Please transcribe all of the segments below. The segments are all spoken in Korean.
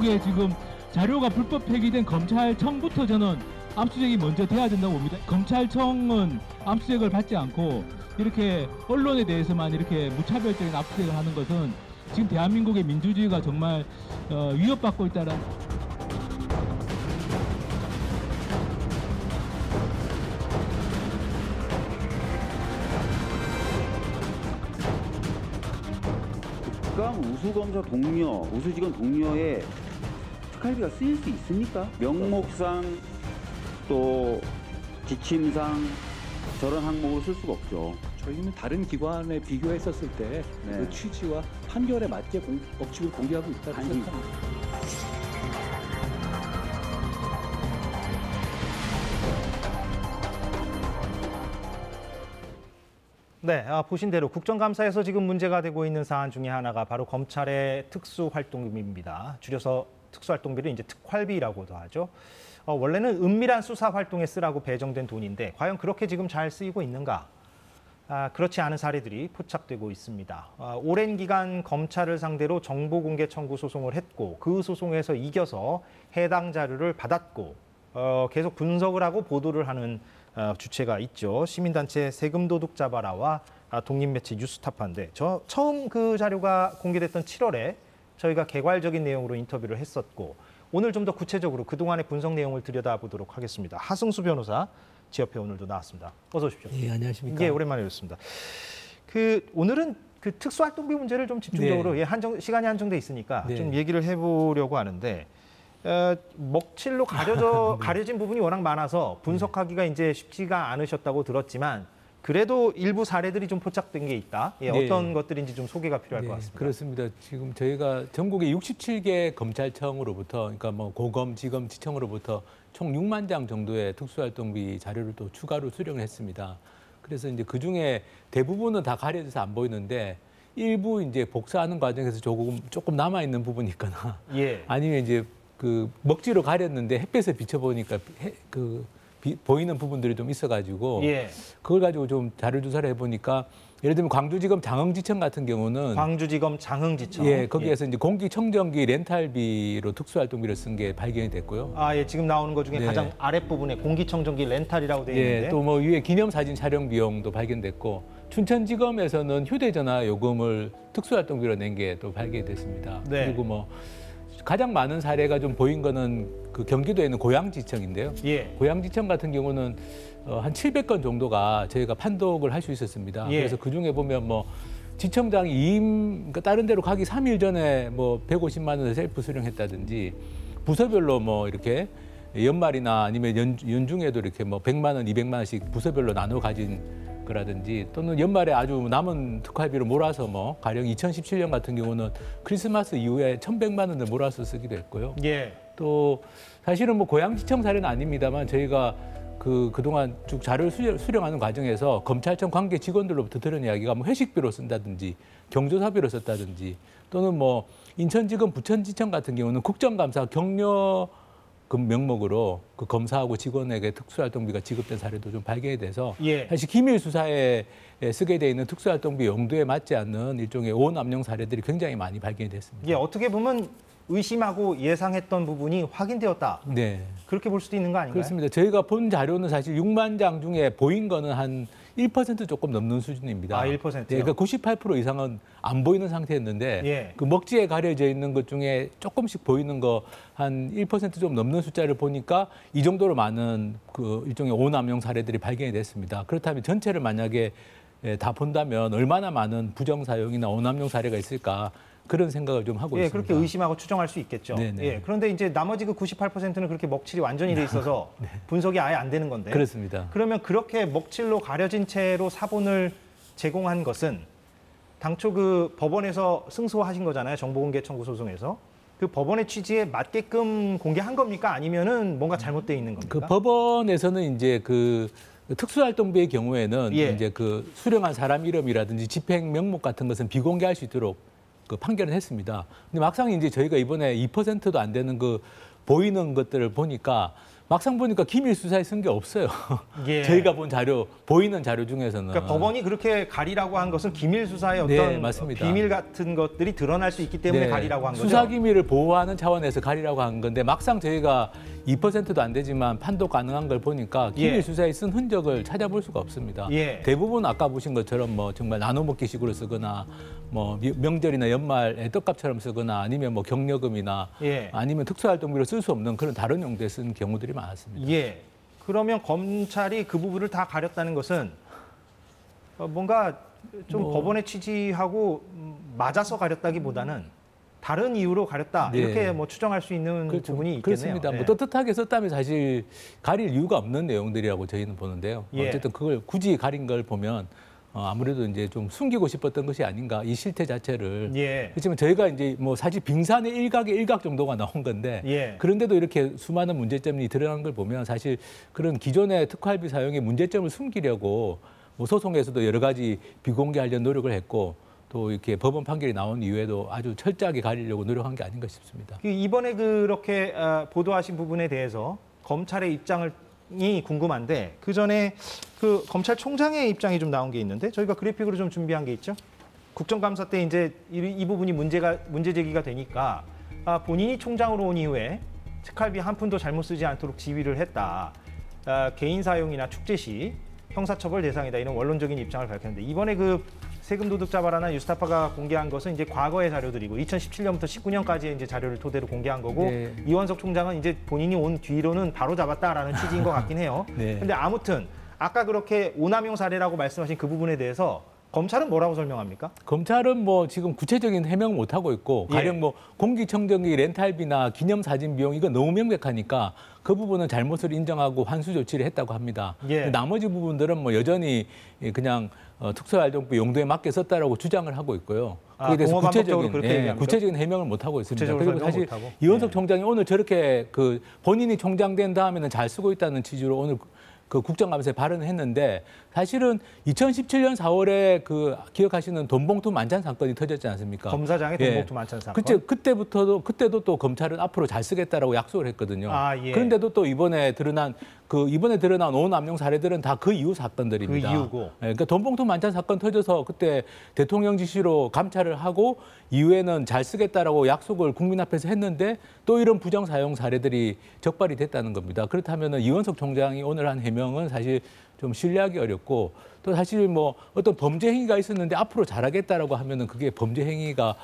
대한민국에 지금 자료가 불법 폐기된 검찰청부터 저는 압수수색이 먼저 돼야 된다고 봅니다. 검찰청은 압수수색을 받지 않고 이렇게 언론에 대해서만 이렇게 무차별적인 압수수색을 하는 것은 지금 대한민국의 민주주의가 정말 위협받고 있다는. 특강 우수검사 동료, 우수직원 동료의 특활비가 쓰일 수 있습니까? 명목상 또 지침상 저런 항목을 쓸 수가 없죠. 저희는 다른 기관에 비교했었을 때 그 취지와 판결에 맞게 법칙을 공개하고 있다고 생각합니다. 네, 보신 대로 국정감사에서 지금 문제가 되고 있는 사안 중에 하나가 바로 검찰의 특수활동비입니다. 줄여서 특수활동비를 이제 특활비라고도 하죠. 원래는 은밀한 수사 활동에 쓰라고 배정된 돈인데 과연 그렇게 지금 잘 쓰이고 있는가? 그렇지 않은 사례들이 포착되고 있습니다. 오랜 기간 검찰을 상대로 정보공개 청구 소송을 했고 그 소송에서 이겨서 해당 자료를 받았고 계속 분석을 하고 보도를 하는 주체가 있죠. 시민단체 세금도둑 잡아라와 독립매체 뉴스타파인데 처음 그 자료가 공개됐던 7월에 저희가 개괄적인 내용으로 인터뷰를 했었고 오늘 좀 더 구체적으로 그동안의 분석 내용을 들여다보도록 하겠습니다. 하승수 변호사 지 옆에 오늘도 나왔습니다. 어서 오십시오. 예, 안녕하십니까. 예, 오랜만에 뵙습니다. 오늘은 그 특수활동비 문제를 좀 집중적으로 시간이 한정돼 있으니까 좀 얘기를 해보려고 하는데 먹칠로 가려진 부분이 워낙 많아서 분석하기가 이제 쉽지가 않으셨다고 들었지만 그래도 일부 사례들이 좀 포착된 게 있다. 어떤 것들인지 좀 소개가 필요할 것 같습니다. 그렇습니다. 지금 저희가 전국의 67개 검찰청으로부터, 그러니까 뭐 고검, 지검, 지청으로부터 총 6만 장 정도의 특수활동비 자료를 또 추가로 수령을 했습니다. 그래서 이제 그 중에 대부분은 다 가려져서 안 보이는데 일부 이제 복사하는 과정에서 조금 남아 있는 부분이 있거나 아니면 이제 그 먹지로 가렸는데 햇볕에 비춰보니까 보이는 부분들이 좀 있어가지고 그걸 가지고 좀 자료 조사를 해보니까 예를 들면 광주지검 장흥지청 같은 경우는 광주지검 장흥지청 거기에서 이제 공기청정기 렌탈비로 특수활동비를 쓴 게 발견이 됐고요. 지금 나오는 것 중에 가장 아랫부분에 공기청정기 렌탈이라고 되어 있는데 또 뭐 위에 기념사진 촬영 비용도 발견됐고 춘천지검에서는 휴대전화 요금을 특수활동비로 낸 게 또 발견이 됐습니다. 그리고 뭐 가장 많은 사례가 좀 보인 거는 그 경기도에 있는 고양지청인데요. 고양지청 같은 경우는 한 700건 정도가 저희가 판독을 할 수 있었습니다. 그래서 그 중에 보면 뭐 지청장이 그러니까 다른 데로 가기 3일 전에 뭐 150만 원을 셀프 수령했다든지 부서별로 뭐 이렇게 연말이나 아니면 연중에도 이렇게 뭐 100만 원, 200만 원씩 부서별로 나눠 가진 거라든지 또는 연말에 아주 남은 특활비를 몰아서 뭐 가령 2017년 같은 경우는 크리스마스 이후에 1,100만 원을 몰아서 쓰기도 했고요. 또 사실은 뭐 고양지청 사례는 아닙니다만 저희가 그동안 쭉 자료를 수령하는 과정에서 검찰청 관계 직원들로부터 들은 이야기가 뭐 회식비로 쓴다든지 경조사비로 썼다든지 또는 뭐 인천지검 부천지청 같은 경우는 국정감사 격려 그 명목으로 그 검사하고 직원에게 특수활동비가 지급된 사례도 좀 발견이 돼서 사실 기밀 수사에 쓰게 돼 있는 특수활동비 용도에 맞지 않는 일종의 오남용 사례들이 굉장히 많이 발견이 됐습니다. 어떻게 보면 의심하고 예상했던 부분이 확인되었다. 그렇게 볼 수도 있는 거 아닌가요? 그렇습니다. 저희가 본 자료는 사실 6만 장 중에 보인 거는 한 1% 조금 넘는 수준입니다. 1%요? 그러니까 98% 이상은 안 보이는 상태였는데 그 먹지에 가려져 있는 것 중에 조금씩 보이는 거 한 1% 좀 넘는 숫자를 보니까 이 정도로 많은 그 일종의 오남용 사례들이 발견이 됐습니다. 그렇다면 전체를 만약에 다 본다면 얼마나 많은 부정사용이나 오남용 사례가 있을까 그런 생각을 좀 하고 있습니다. 그렇게 의심하고 추정할 수 있겠죠. 그런데 이제 나머지 그 98%는 그렇게 먹칠이 완전히 돼 있어서 분석이 아예 안 되는 건데. 그렇습니다. 그러면 그렇게 먹칠로 가려진 채로 사본을 제공한 것은 당초 그 법원에서 승소하신 거잖아요. 정보공개 청구 소송에서. 그 법원의 취지에 맞게끔 공개한 겁니까? 아니면은 뭔가 잘못되어 있는 겁니까? 그 법원에서는 이제 그 특수활동비의 경우에는 이제 그 수령한 사람 이름이라든지 집행 명목 같은 것은 비공개할 수 있도록 그 판결을 했습니다. 근데 막상 이제 저희가 이번에 2%도 안 되는 그 보이는 것들을 보니까 막상 보니까 기밀 수사에 쓴 게 없어요. 예. 저희가 본 자료, 보이는 자료 중에서는. 그러니까 법원이 그렇게 가리라고 한 것은 기밀 수사의 네, 어떤 맞습니다. 비밀 같은 것들이 드러날 수 있기 때문에 네, 가리라고 한 거죠. 수사 기밀을 보호하는 차원에서 가리라고 한 건데 막상 저희가 2%도 안 되지만 판독 가능한 걸 보니까 기밀 예. 수사에 쓴 흔적을 찾아볼 수가 없습니다. 예. 대부분 아까 보신 것처럼 뭐 정말 나눠먹기식으로 쓰거나 뭐 명절이나 연말에 떡값처럼 쓰거나 아니면 뭐 경력금이나 예. 아니면 특수활동비로 쓸 수 없는 그런 다른 용도에 쓴 경우들이 많았습니다. 예. 그러면 검찰이 그 부분을 다 가렸다는 것은 뭔가 좀 법원의 취지하고 맞아서 가렸다기보다는 다른 이유로 가렸다 네. 이렇게 뭐 추정할 수 있는 부분이 있겠네요. 그렇습니다. 네. 뭐 떳떳하게 썼다면 사실 가릴 이유가 없는 내용들이라고 저희는 보는데요. 예. 어쨌든 그걸 굳이 가린 걸 보면 아무래도 이제 좀 숨기고 싶었던 것이 아닌가 이 실태 자체를. 예. 그렇지만 저희가 이제 뭐 사실 빙산의 일각의 일각 정도가 나온 건데 예. 그런데도 이렇게 수많은 문제점이 드러난 걸 보면 사실 그런 기존의 특활비 사용의 문제점을 숨기려고 뭐 소송에서도 여러 가지 비공개하려는 노력을 했고 또 이렇게 법원 판결이 나온 이후에도 아주 철저하게 가리려고 노력한 게 아닌가 싶습니다. 이번에 그렇게 보도하신 부분에 대해서 검찰의 입장이 궁금한데 그 전에 그 검찰총장의 입장이 좀 나온 게 있는데 저희가 그래픽으로 좀 준비한 게 있죠. 국정감사 때 이제 이 부분이 문제 제기가 되니까 본인이 총장으로 온 이후에 특활비 한 푼도 잘못 쓰지 않도록 지휘를 했다. 개인 사용이나 축제 시 형사처벌 대상이다 이런 원론적인 입장을 밝혔는데 이번에 그 세금 도둑 잡아라나 뉴스타파가 공개한 것은 이제 과거의 자료들이고 2017년부터 19년까지의 이제 자료를 토대로 공개한 거고 네. 이원석 총장은 이제 본인이 온 뒤로는 바로 잡았다라는 취지인 것 같긴 해요. 네. 근데 아무튼 아까 그렇게 오남용 사례라고 말씀하신 그 부분에 대해서 검찰은 뭐라고 설명합니까? 검찰은 뭐 지금 구체적인 해명을 못 하고 있고 예. 가령 뭐 공기청정기 렌탈비나 기념사진 비용 이거 너무 명백하니까 그 부분은 잘못을 인정하고 환수 조치를 했다고 합니다. 예. 나머지 부분들은 뭐 여전히 그냥 특수활동비 용도에 맞게 썼다라고 주장을 하고 있고요. 그에 대해서 공허반복적으로 그렇게 얘기합니까? 구체적인 해명을 못 하고 있습니다. 구체적으로 그리고 설명을 사실 못하고? 이원석 예. 총장이 오늘 저렇게 그 본인이 총장 된 다음에는 잘 쓰고 있다는 취지로 오늘 그 국정감사에 발언을 했는데 사실은 2017년 4월에 그 기억하시는 돈봉투 만찬 사건이 터졌지 않습니까? 검사장의 돈봉투 만찬 사건. 그때도 또 검찰은 앞으로 잘 쓰겠다라고 약속을 했거든요. 예. 그런데도 또 이번에 드러난 오남용 사례들은 다 그 이후 사건들입니다. 그 이후고. 그러니까 돈봉투 만찬 사건 터져서 그때 대통령 지시로 감찰을 하고 이후에는 잘 쓰겠다라고 약속을 국민 앞에서 했는데 또 이런 부정 사용 사례들이 적발이 됐다는 겁니다. 그렇다면 이원석 총장이 오늘 한 해명은 사실 좀 신뢰하기 어렵고 또 사실 뭐 어떤 범죄 행위가 있었는데 앞으로 잘하겠다라고 하면은 그게 범죄 행위가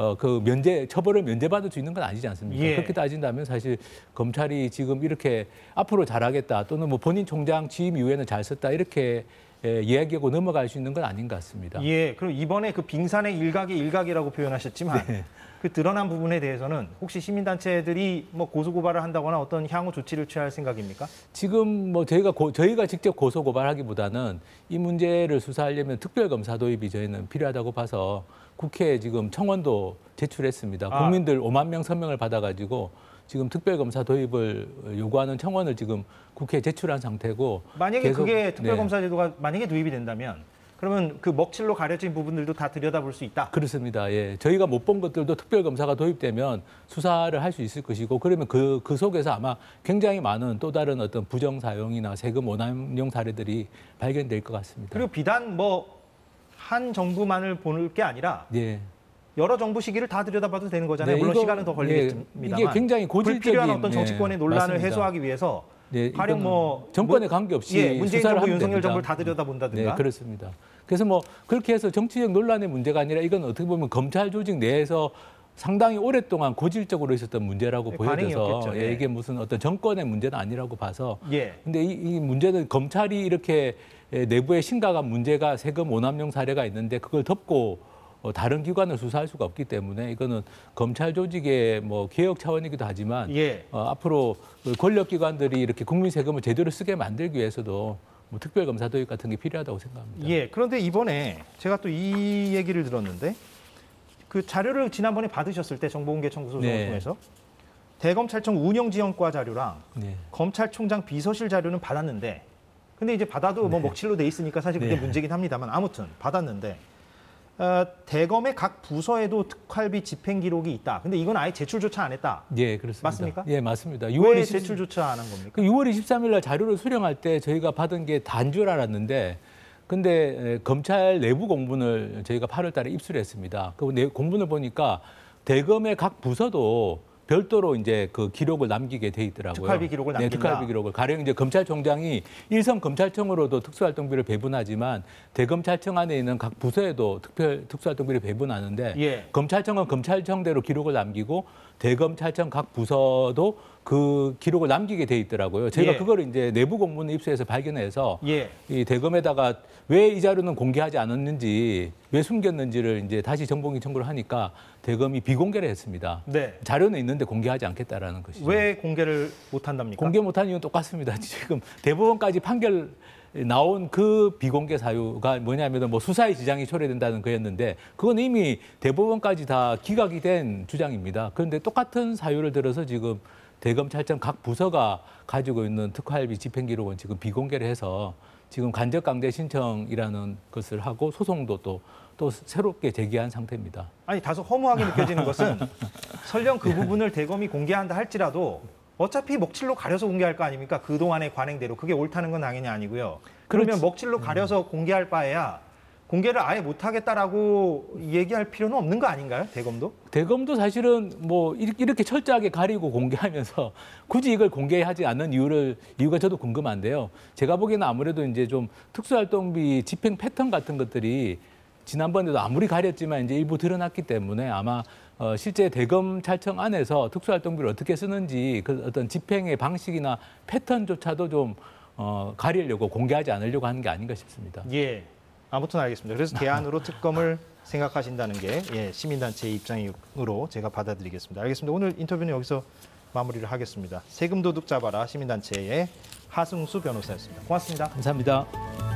처벌을 면제받을 수 있는 건 아니지 않습니까? 예. 그렇게 따진다면 사실 검찰이 지금 이렇게 앞으로 잘하겠다 또는 뭐 본인 총장 취임 이후에는 잘 썼다 이렇게 이야기하고 넘어갈 수 있는 건 아닌 것 같습니다. 예, 그럼 이번에 그 빙산의 일각이라고 표현하셨지만 네. 그 드러난 부분에 대해서는 혹시 시민단체들이 뭐 고소고발을 한다거나 어떤 향후 조치를 취할 생각입니까? 지금 뭐 저희가 직접 고소 고발하기보다는 이 문제를 수사하려면 특별검사 도입이 저희는 필요하다고 봐서 국회에 지금 청원도 제출했습니다. 국민들 5만 명 서명을 받아가지고 지금 특별검사 도입을 요구하는 청원을 지금 국회에 제출한 상태고 만약에 그게 특별검사 제도가 만약에 도입이 된다면 그러면 그 먹칠로 가려진 부분들도 다 들여다볼 수 있다. 그렇습니다. 예, 저희가 못 본 것들도 특별검사가 도입되면 수사를 할 수 있을 것이고 그러면 그 속에서 아마 굉장히 많은 또 다른 어떤 부정 사용이나 세금 오남용 사례들이 발견될 것 같습니다. 그리고 비단 뭐 한 정부만을 볼 게 아니라 예. 여러 정부 시기를 다 들여다봐도 되는 거잖아요. 네, 물론 이거, 시간은 더 걸리겠습니다만 이게 굉장히 고질적인 불필요한 어떤 정치권의 논란을 맞습니다. 해소하기 위해서 네, 가령 뭐 정권에 관계없이 문재인 수사를 정부, 하면 윤석열 됩니다. 정부를 다 들여다본다든가. 네, 그렇습니다. 그래서 뭐 그렇게 해서 정치적 논란의 문제가 아니라 이건 어떻게 보면 검찰 조직 내에서 상당히 오랫동안 고질적으로 있었던 문제라고 보여져서 예. 이게 무슨 어떤 정권의 문제는 아니라고 봐서 예. 근데 이 문제는 검찰이 이렇게 내부에 심각한 문제가 세금 오남용 사례가 있는데 그걸 덮고 다른 기관을 수사할 수가 없기 때문에 이거는 검찰 조직의 뭐 개혁 차원이기도 하지만 예. 앞으로 권력기관들이 이렇게 국민 세금을 제대로 쓰게 만들기 위해서도 뭐 특별검사 도입 같은 게 필요하다고 생각합니다. 예. 그런데 이번에 제가 또 이 얘기를 들었는데 그 자료를 지난번에 받으셨을 때 정보공개 청구 소송을 네. 통해서 대검찰청 운영지원과 자료랑 네. 검찰총장 비서실 자료는 받았는데 근데 이제 받아도 뭐 먹칠로 돼 있으니까 사실 그게 네. 문제긴 합니다만 아무튼 받았는데 대검의 각 부서에도 특활비 집행 기록이 있다. 근데 이건 아예 제출조차 안 했다. 예, 그렇습니다. 맞습니까? 예, 맞습니다. 왜 제출조차 안 한 겁니까? 그 6월 23일 날 자료를 수령할 때 저희가 받은 게 다인 줄 알았는데 근데 검찰 내부 공문을 저희가 8월 달에 입수했습니다. 그 공문을 보니까 대검의 각 부서도 별도로 이제 그 기록을 남기게 돼 있더라고요. 특활비 기록을 남긴다. 네, 특활비 기록을. 가령 이제 검찰총장이 일선 검찰청으로도 특수활동비를 배분하지만 대검찰청 안에 있는 각 부서에도 특수활동비를 배분하는데 예. 검찰청은 검찰청대로 기록을 남기고 대검찰청 각 부서도 그 기록을 남기게 돼 있더라고요. 제가 예. 그걸 이제 내부 공문을 입수해서 발견해서 예. 이 대검에다가 왜 이 자료는 공개하지 않았는지, 왜 숨겼는지를 이제 다시 정보공개 청구를 하니까 대검이 비공개를 했습니다. 네. 자료는 있는데 공개하지 않겠다라는 것이죠. 왜 공개를 못 한답니까? 공개 못한 이유는 똑같습니다. 지금 대법원까지 판결 나온 그 비공개 사유가 뭐냐면 뭐 수사의 지장이 초래된다는 거였는데 그건 이미 대법원까지 다 기각이 된 주장입니다. 그런데 똑같은 사유를 들어서 지금 대검찰청 각 부서가 가지고 있는 특활비 집행 기록은 지금 비공개를 해서 지금 간접 강제 신청이라는 것을 하고 소송도 또 새롭게 제기한 상태입니다. 아니 다소 허무하게 느껴지는 것은 설령 그 부분을 대검이 공개한다 할지라도 어차피 먹칠로 가려서 공개할 거 아닙니까? 그동안의 관행대로. 그게 옳다는 건 당연히 아니고요. 그러면 그렇지. 먹칠로 가려서 공개할 바에야 공개를 아예 못하겠다라고 얘기할 필요는 없는 거 아닌가요? 대검도? 대검도 사실은 뭐 이렇게 철저하게 가리고 공개하면서 굳이 이걸 공개하지 않는 이유가 저도 궁금한데요. 제가 보기에는 아무래도 이제 좀 특수활동비 집행 패턴 같은 것들이 지난번에도 아무리 가렸지만 이제 일부 드러났기 때문에 아마 실제 대검찰청 안에서 특수활동비를 어떻게 쓰는지 그 어떤 집행의 방식이나 패턴조차도 좀 가리려고 공개하지 않으려고 하는 게 아닌가 싶습니다. 예. 아무튼 알겠습니다. 그래서 대안으로 특검을 생각하신다는 게 시민단체의 입장으로 제가 받아들이겠습니다. 알겠습니다. 오늘 인터뷰는 여기서 마무리를 하겠습니다. 세금 도둑 잡아라 시민단체의 하승수 변호사였습니다. 고맙습니다. 감사합니다.